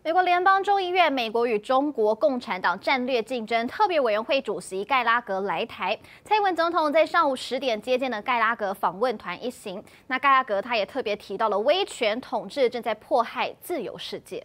美国联邦众议院美国与中国共产党战略竞争特别委员会主席盖拉格来台，蔡英文总统在上午10点接见了盖拉格访问团一行。那盖拉格他也特别提到了威权统治正在迫害自由世界。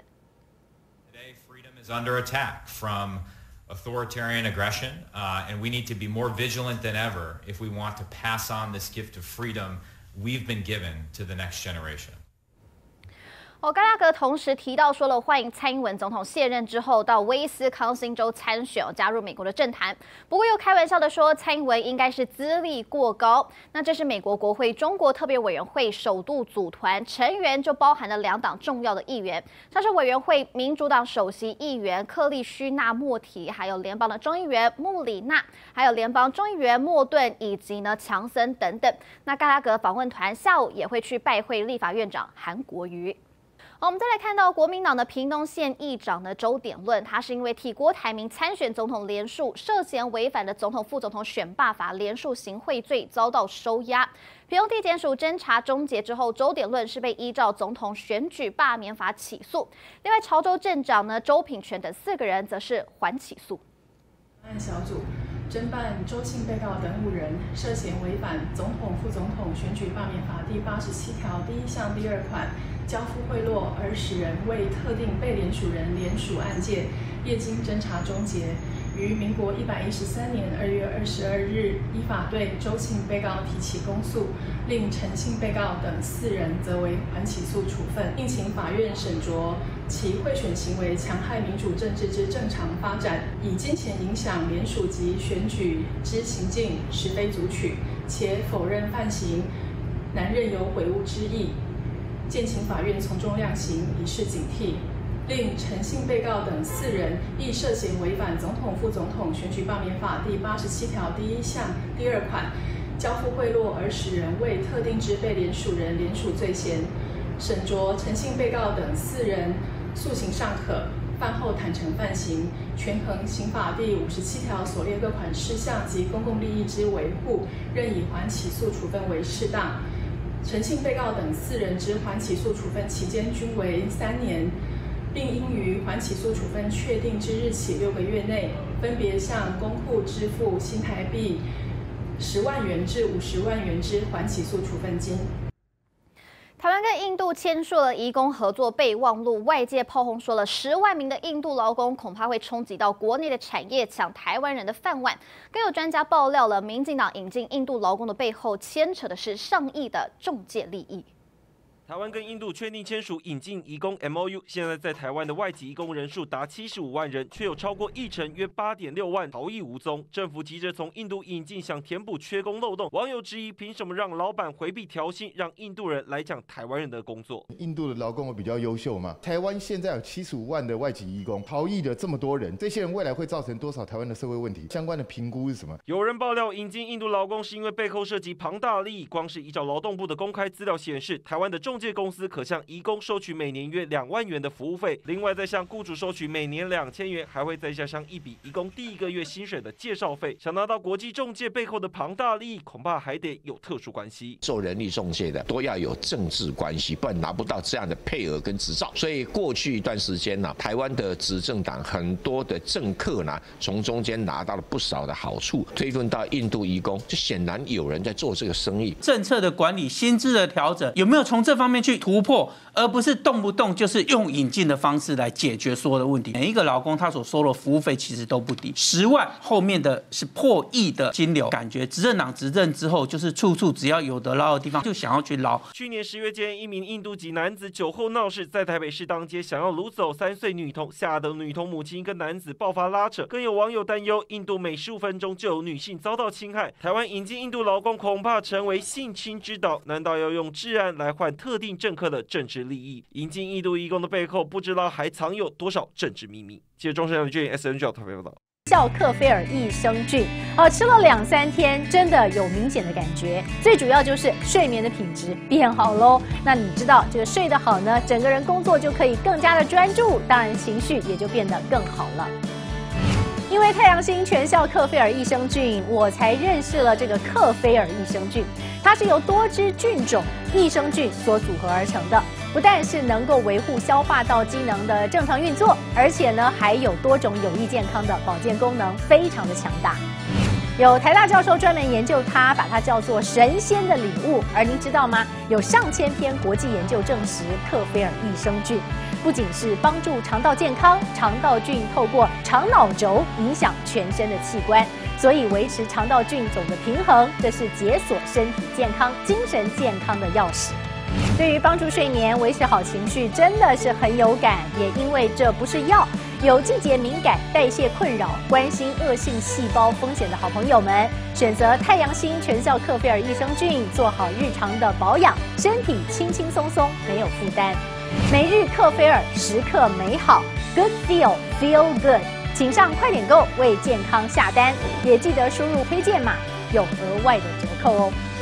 Today, freedom is under attack from authoritarian aggression, and we need to be more vigilant than ever if we want to pass on this gift of freedom we've been given to the next generation. 盖拉格同时提到说了，欢迎蔡英文总统卸任之后到威斯康星州参选，加入美国的政坛。不过又开玩笑的说，蔡英文应该是资历过高。那这是美国国会中国特别委员会首度组团，成员就包含了2党重要的议员，像是委员会民主党首席议员克利须纳莫提，还有联邦的众议员穆里纳，还有联邦众议员莫顿以及强森等等。那盖拉格访问团下午也会去拜会立法院长韩国瑜。我们再来看到国民党的屏东县议长的周典论，他是因为替郭台铭参选总统连署涉嫌违反的总统副总统选罢法连署行贿罪遭到收押。屏东地检署侦查终结之后，周典论是被依照总统选举罢免法起诉。另外，潮州镇长周品全等4个人则是缓起诉。 案小组侦办周姓被告等5人涉嫌违反总统、副总统选举罢免法第87条第1项第2款，交付贿赂而使人为特定被连署人连署案件，业经侦查终结，于民国113年2月22日依法对周姓被告提起公诉，令陈姓被告等4人则为缓起诉处分，并请法院审酌其贿选行为戕害民主政治之正常发展，以金钱影响联署及选举之行径，实非足取，且否认犯行，难任有悔悟之意，建请法院从重量刑，以示警惕。令陈姓被告等4人亦涉嫌违反总统、副总统选举罢免法第87条第1项第2款，交付贿赂而使人为特定之被连署人连署罪嫌，审酌陈姓被告等4人诉刑尚可，犯后坦诚犯行，权衡刑法第57条所列各款事项及公共利益之维护，任以缓起诉处分为适当。陈姓被告等4人之缓起诉处分期间均为3年，并应于缓起诉处分确定之日起6个月内，分别向公户支付新台币10万元至50万元之缓起诉处分金。 台湾跟印度签署了移工合作备忘录，外界炮轰说了10万名的印度劳工恐怕会冲击到国内的产业，抢台湾人的饭碗。更有专家爆料了，民进党引进印度劳工的背后牵扯的是上亿的仲介利益。 台湾跟印度确定签署引进移工 MOU， 现在在台湾的外籍移工人数达75万人，却有超过1成约8.6万逃逸无踪。政府急着从印度引进，想填补缺工漏洞。网友质疑，凭什么让老板回避调薪，让印度人来抢台湾人的工作？ 印度的劳工比较优秀嘛？台湾现在有75万的外籍移工，逃逸的这么多人，这些人未来会造成多少台湾的社会问题？相关的评估是什么？ 有人爆料，引进印度劳工是因为背后涉及庞大利益。光是依照劳动部的公开资料显示，台湾的仲介公司可向移工收取每年约2万元的服务费，另外再向雇主收取每年2000元，还会再加上一笔移工第1个月薪水的介绍费。想拿到国际仲介背后的庞大利益，恐怕还得有特殊关系。 做人力仲介的都要有政治关系，不然拿不到这样的配额跟执照。所以过去一段时间呢，台湾的执政党很多的政客呢，从中间拿到了不少的好处，推论到印度移工，就显然有人在做这个生意。 政策的管理、薪资的调整，有没有从这方面去突破，而不是动不动就是用引进的方式来解决所有的问题？每一个劳工他所收的服务费其实都不低，10万后面的是破亿的金流，感觉执政党执政之后，就是处处只要有得捞的地方就想要去捞。 去年10月间，一名印度籍男子酒后闹事，在台北市当街想要掳走3岁女童，吓得女童母亲跟男子爆发拉扯。更有网友担忧，印度每15分钟就有女性遭到侵害，台湾引进印度劳工恐怕成为性侵之岛。难道要用治安来换特定政客的政治利益？引进印度移工的背后，不知道还藏有多少政治秘密。记者钟声阳、SNG 特别报道。 效克菲尔益生菌，吃了2-3天，真的有明显的感觉。最主要就是睡眠的品质变好喽。那你知道这个睡得好呢，整个人工作就可以更加的专注，当然情绪也就变得更好了。因为太阳星全效克菲尔益生菌，我才认识了这个克菲尔益生菌。它是由多支菌种益生菌所组合而成的。 不但是能够维护消化道机能的正常运作，而且呢还有多种有益健康的保健功能，非常的强大。有台大教授专门研究它，把它叫做神仙的礼物。而您知道吗？有上千篇国际研究证实，克菲尔益生菌不仅是帮助肠道健康，肠道菌透过肠脑轴影响全身的器官，所以维持肠道菌种的平衡，这是解锁身体健康、精神健康的钥匙。对于帮助睡眠、维持好情绪，真的是很有感。也因为这不是药，有季节敏感、代谢困扰、关心恶性细胞风险的好朋友们，选择太阳星全效克菲尔益生菌，做好日常的保养，身体轻轻松松，没有负担。每日克菲尔，时刻美好 ，Good Feel Feel Good， 请上快点购为健康下单，也记得输入推荐码，有额外的折扣哦。